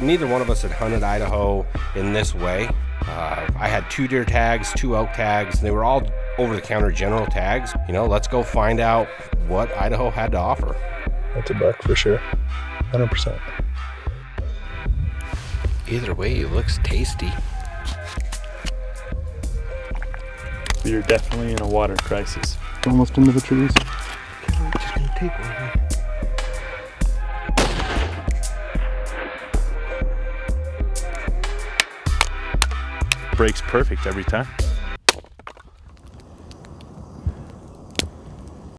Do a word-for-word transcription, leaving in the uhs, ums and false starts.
neither one of us had hunted Idaho in this way. Uh, I had two deer tags, two elk tags, and they were all over-the-counter general tags. You know, let's go find out what Idaho had to offer. That's a buck for sure, one hundred percent. Either way, it looks tasty. You're definitely in a water crisis. Almost into the trees. I'm just gonna take one, man. Breaks perfect every time.